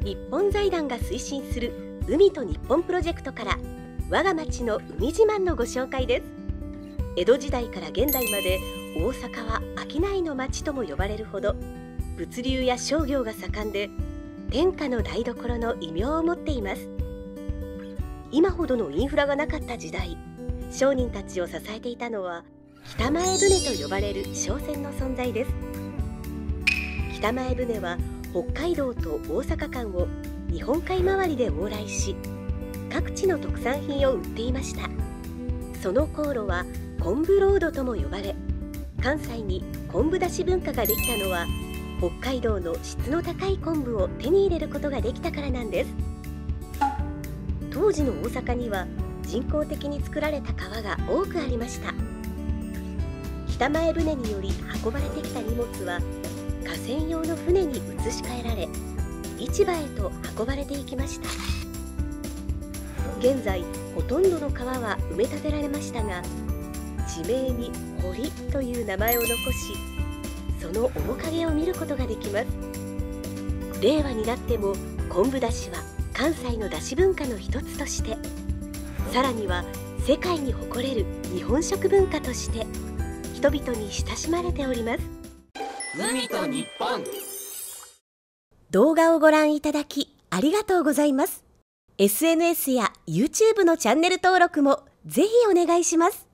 日本財団が推進する海と日本プロジェクトから我が町の海自慢のご紹介です。江戸時代から現代まで大阪は商いの町とも呼ばれるほど物流や商業が盛んで天下の台所の異名を持っています。今ほどのインフラがなかった時代、商人たちを支えていたのは北前船と呼ばれる商船の存在です。北前船は北海道と大阪間を日本海回りで往来し、各地の特産品を売っていました。その航路は昆布ロードとも呼ばれ、関西に昆布だし文化ができたのは北海道の質の高い昆布を手に入れることができたからなんです。当時の大阪には人工的に作られた川が多くありました。北前船により運ばれてきた荷物は河川用の船に移し替えられ、市場へと運ばれていきました。現在ほとんどの川は埋め立てられましたが、地名に堀という名前を残し、その面影を見ることができます。令和になっても昆布だしは関西のだし文化の一つとして、さらには世界に誇れる日本食文化として人々に親しまれております。 海と日本。 動画をご覧いただきありがとうございます。SNS や YouTube のチャンネル登録もぜひお願いします。